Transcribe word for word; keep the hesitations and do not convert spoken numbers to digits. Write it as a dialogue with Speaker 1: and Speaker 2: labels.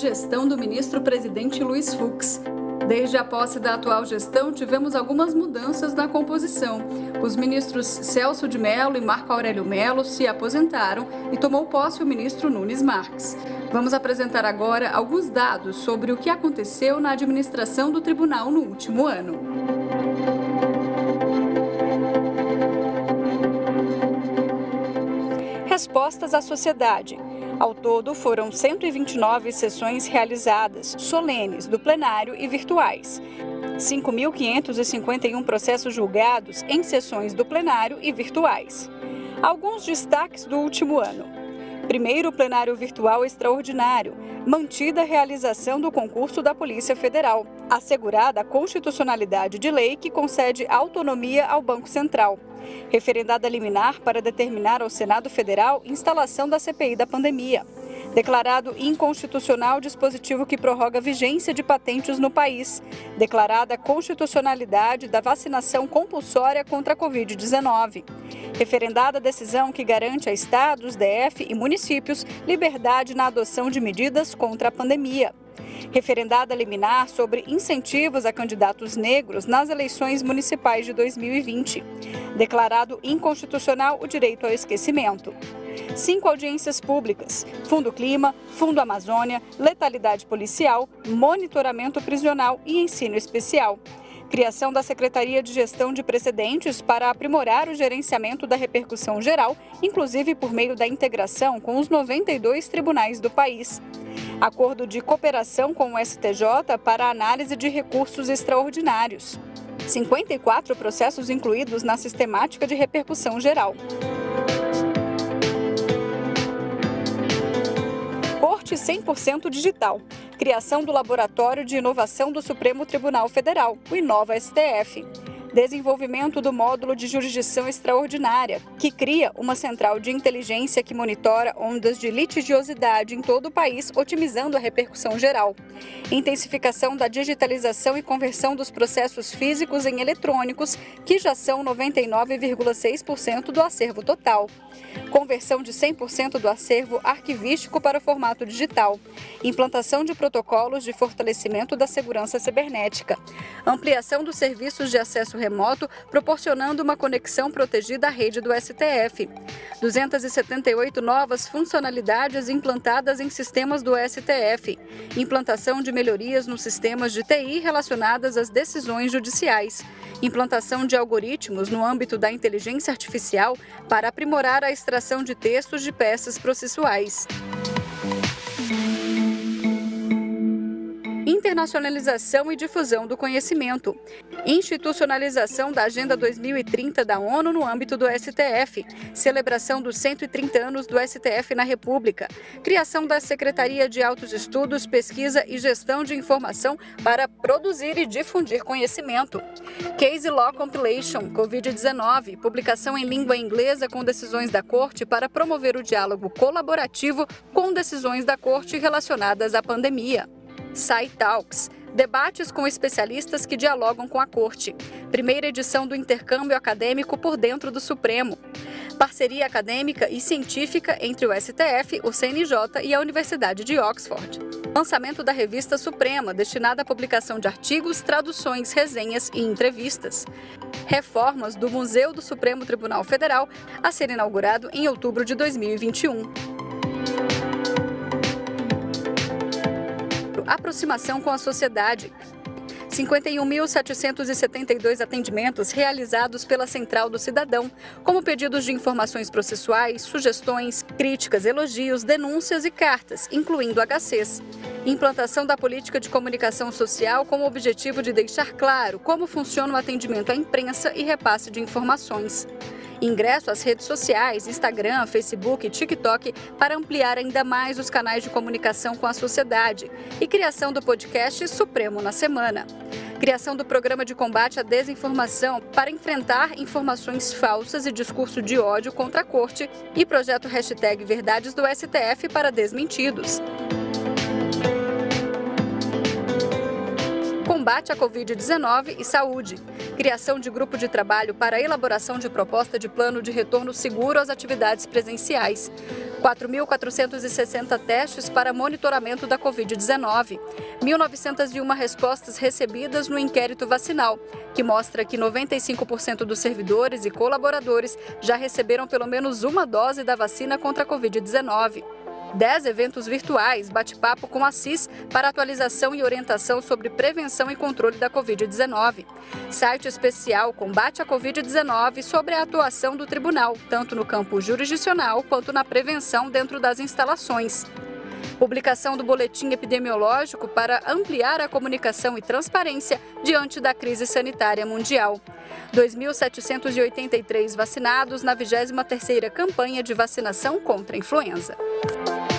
Speaker 1: gestão do ministro-presidente Luiz Fux. Desde a posse da atual gestão, tivemos algumas mudanças na composição. Os ministros Celso de Mello e Marco Aurélio Mello se aposentaram e tomou posse o ministro Nunes Marques. Vamos apresentar agora alguns dados sobre o que aconteceu na administração do tribunal no último ano. Respostas à sociedade. Ao todo, foram cento e vinte e nove sessões realizadas, solenes, do plenário e virtuais. cinco mil quinhentos e cinquenta e um processos julgados em sessões do plenário e virtuais. Alguns destaques do último ano. Primeiro, plenário virtual extraordinário. Mantida a realização do concurso da Polícia Federal. Assegurada a constitucionalidade de lei que concede autonomia ao Banco Central. Referendada liminar para determinar ao Senado Federal instalação da C P I da pandemia. Declarado inconstitucional dispositivo que prorroga a vigência de patentes no país. Declarada a constitucionalidade da vacinação compulsória contra a covid dezenove. Referendada a decisão que garante a estados, D F e municípios liberdade na adoção de medidas contra a pandemia. Referendada liminar sobre incentivos a candidatos negros nas eleições municipais de dois mil e vinte. Declarado inconstitucional o direito ao esquecimento. Cinco audiências públicas: Fundo Clima, Fundo Amazônia, Letalidade Policial, Monitoramento Prisional e Ensino Especial. Criação da Secretaria de Gestão de Precedentes para aprimorar o gerenciamento da repercussão geral, inclusive por meio da integração com os noventa e dois tribunais do país. Acordo de cooperação com o S T J para a análise de recursos extraordinários. cinquenta e quatro processos incluídos na sistemática de repercussão geral. Corte cem por cento digital. Criação do Laboratório de Inovação do Supremo Tribunal Federal, o Inova S T F. Desenvolvimento do módulo de jurisdição extraordinária, que cria uma central de inteligência que monitora ondas de litigiosidade em todo o país, otimizando a repercussão geral. Intensificação da digitalização e conversão dos processos físicos em eletrônicos, que já são noventa e nove vírgula seis por cento do acervo total. Conversão de cem por cento do acervo arquivístico para o formato digital. Implantação de protocolos de fortalecimento da segurança cibernética. Ampliação dos serviços de acesso remoto, proporcionando uma conexão protegida à rede do S T F. duzentas e setenta e oito novas funcionalidades implantadas em sistemas do S T F. Implantação de melhorias nos sistemas de T I relacionadas às decisões judiciais. Implantação de algoritmos no âmbito da inteligência artificial para aprimorar a extração de textos de peças processuais. Internacionalização e difusão do conhecimento. Institucionalização da Agenda dois mil e trinta da ONU no âmbito do S T F. Celebração dos cento e trinta anos do S T F na República. Criação da Secretaria de Altos Estudos, Pesquisa e Gestão de Informação para produzir e difundir conhecimento. Case Law Compilation, covid dezenove. Publicação em língua inglesa com decisões da Corte para promover o diálogo colaborativo com decisões da Corte relacionadas à pandemia. SciTalks, debates com especialistas que dialogam com a Corte. Primeira edição do intercâmbio acadêmico por dentro do Supremo. Parceria acadêmica e científica entre o S T F, o C N J e a Universidade de Oxford. Lançamento da Revista Suprema, destinada à publicação de artigos, traduções, resenhas e entrevistas. Reformas do Museu do Supremo Tribunal Federal, a ser inaugurado em outubro de dois mil e vinte e um. Aproximação com a sociedade. cinquenta e um mil setecentos e setenta e dois atendimentos realizados pela Central do Cidadão, como pedidos de informações processuais, sugestões, críticas, elogios, denúncias e cartas, incluindo H Cs. Implantação da política de comunicação social com o objetivo de deixar claro como funciona o atendimento à imprensa e repasse de informações. Ingresso às redes sociais, Instagram, Facebook e TikTok para ampliar ainda mais os canais de comunicação com a sociedade e criação do podcast Supremo na Semana. Criação do programa de combate à desinformação para enfrentar informações falsas e discurso de ódio contra a Corte e projeto hashtag Verdades do S T F para desmentidos. Com combate à covid dezenove e saúde. Criação de grupo de trabalho para a elaboração de proposta de plano de retorno seguro às atividades presenciais. quatro mil quatrocentos e sessenta testes para monitoramento da covid dezenove. mil novecentas e uma respostas recebidas no inquérito vacinal, que mostra que noventa e cinco por cento dos servidores e colaboradores já receberam pelo menos uma dose da vacina contra a covid dezenove. dez eventos virtuais, bate-papo com a C I S para atualização e orientação sobre prevenção e controle da covid dezenove. Site especial Combate à covid dezenove sobre a atuação do tribunal, tanto no campo jurisdicional quanto na prevenção dentro das instalações. Publicação do boletim epidemiológico para ampliar a comunicação e transparência diante da crise sanitária mundial. dois mil setecentos e oitenta e três vacinados na vigésima terceira campanha de vacinação contra a influenza.